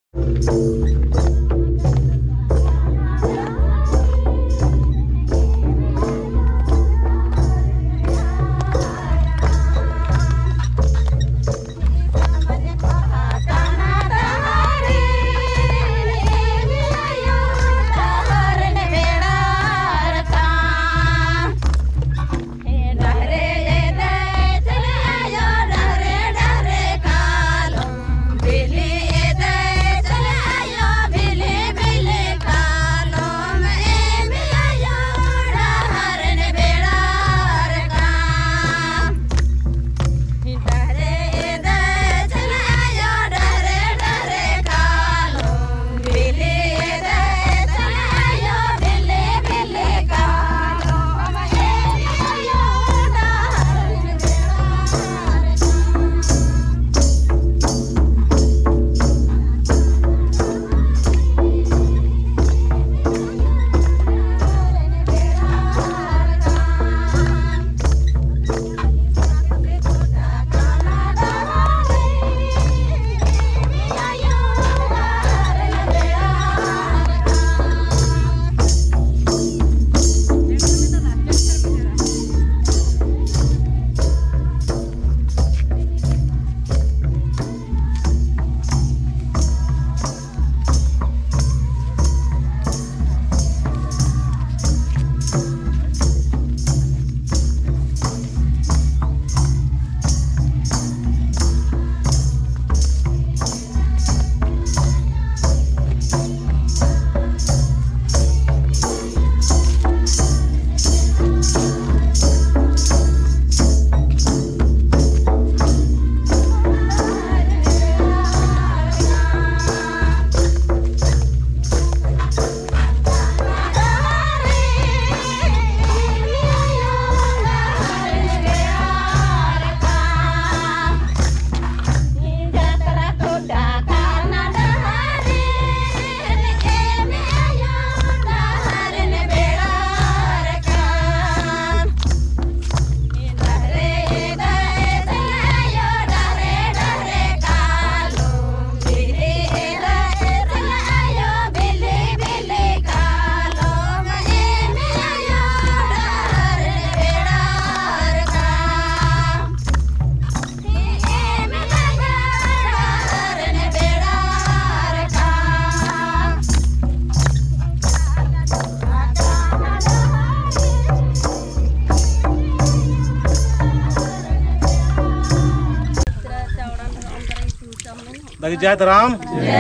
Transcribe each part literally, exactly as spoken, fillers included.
जय राम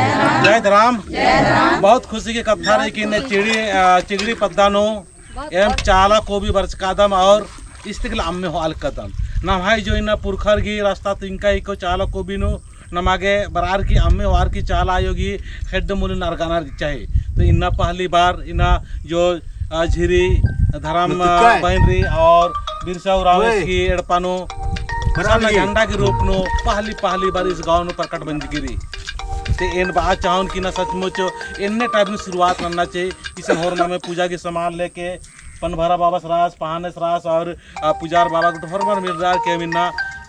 जय राम बहुत खुशी की कथा रही कि चिड़ी चिगड़ी पद्दानो एम चाला को भी वर्ष कदम और इस्तिकल अम्मे हो अल कदम ना भाई जो इन पुरखर की रास्ता तो इनका इको चाला को भी नो नमागे बरार की अम्मे वार की चाला आयोगी हेड मुल नरगाना चाहिए तो इन्ना पहली बार इना जो झिरी धर्म बहनरी और बिरसा उरावेश की एड़पानो झंडा के रूप नो पहली पहली बार इस गांव में प्रकट बन गिरी ते इन बात चाहून कि ना सचमुच इन्ने टाइप में शुरुआत करना चाहिए किसी होरमा में पूजा के सामान लेके पनभरा बाबा सरास पहाने सरास और पुजार बाबा को होरमा मिल रहा के मिलना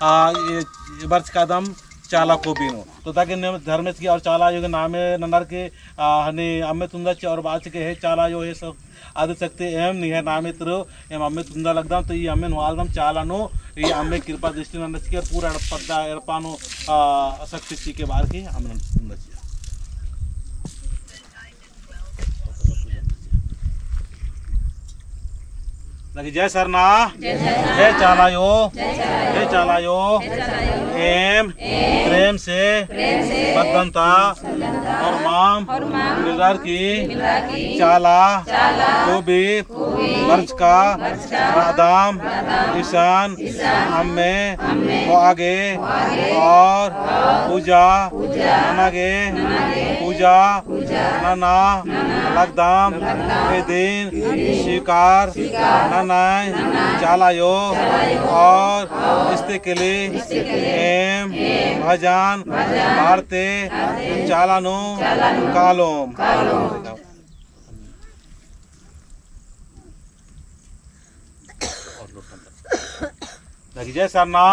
वर्ष कदम चाला को बीनो तो ताकि धर्मेश की और चाला जो नामे नंदर के हने अम्मे तुंदा और बात के है चाला जो है सब आदि सकते एम नहीं है नामे तरो एम अम्मे तुंदा लगदाम तो ये अम्मे नवालदम चाला नो ये अम्मे कृपा दृष्टि नंदस के पूरा पद्दा एरपानो शक्ति के बाहर की अम्मे तुंदा लगी जय सरना जय चालायो जय चालायो एम प्रेम से बद्धनता और माम मिलर की चाला को भी वर्ष का रादाम ईशान अम्मे को आगे और पूजा ननागे पूजा नना लगदाम के दिन स्वीकार ननाय चालायो और इसके के लिए एम भजन भारते चालानो कालोम लगी जय सरना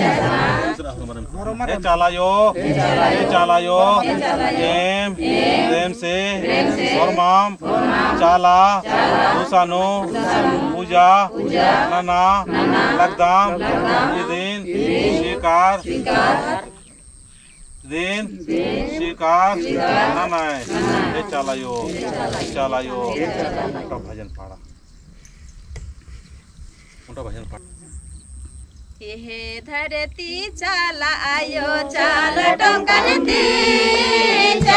ये चालायो ये चालायो एम प्रेम से और माम चाला दूसानो पूजा नना लगदाम ये दिन स्वीकार दिन स्वीकार नना ये चालायो चालायो उनका भजन पाड़ा उनका भजन पाड़ा ये धरती चला आयो चाल डोंगर दी